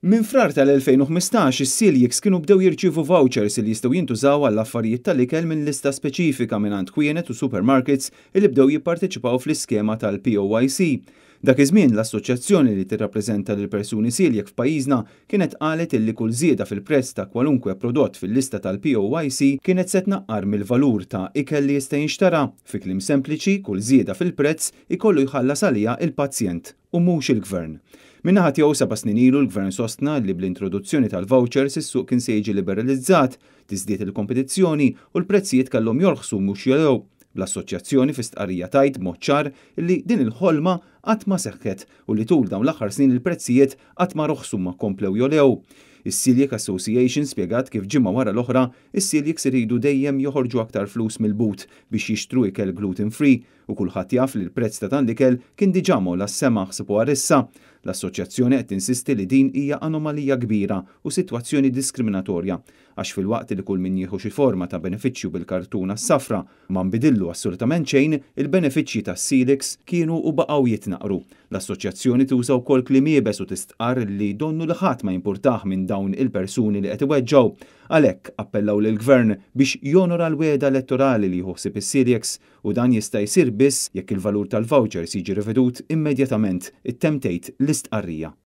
Minn frar tal-2015 is-Celiacs kienu bdew jirċievu vouchers li jistgħu jintużaw għall affarijiet tal-ikel minn lista speċifika mingħand kwienet u supermarkets li bdew jipparteċipaw fl-iskema tal-POYC. Dak iż-żmien l-assoċjazzjoni li tirrappreżenta lil persuni Celiac f'pajjiżna kienet qalet illi kull żieda fil-prezz ta' kwalunkwe prodott fil-lista tal-POYC kienet se tnaqqar mill-valur ta' ikel li jista' jinxtara. Fi kliem sempliċi, kull żieda fil-prezz ikollu jħallas għaliha il-pazjent u mhux il-gvern. Minnaħa tiegħu 7 snin ilu l-Gvern sostna li bl-introduzzjoni tal-vouchers is-suq kien se jiġi liberalizzat, tiżdied il-kompetizzjoni u l-prezzijiet kellhom jorħsu mhux jolgħu. L-assoċjazzjoni fi stqarrija tgħid b'mod ċar li din il-ħolma qatt ma seħħet u li tul dawn l-aħħar snin il-prezzijiet qatt ma roħsu ma komplew jolgħu. Is-Celiac Association spjegat kif ġimgħa wara l-oħra, is-Celiacs iridu dejjem joħorġu aktar flus mill-but biex jixtru ikel gluten free u kulħadd jaf li l-prezz ta' dan l-ikel kien diġà mowla s-sema ħsibuha issa. L-assoċjazzjoni qed tinsisti li din hija anomalija kbira u sitwazzjoni diskriminatorja għax filwaqt li kull min jieħu xi forma ta' benefiċċju bil-kartuna s-safra ma nbidillu assolutament xejn, il-benefiċċji tas-Celiacs kienu u baqgħu jitnaqru. L-assoċjazzjoni tuża wkoll kliem iebes u tistqar li donnu li ħadd ma jimpurtah minn dawn il-persuni li qed iweġġgħu. Għalhekk appellaw lill-Gvern biex jonora l-wiegħda elettorali li jħossib is-Celiacs u dan jista' jsir biss jekk il-valur tal-vouchers jiġi rivedut immedjatament, ittemm tgħid l-istqarrija.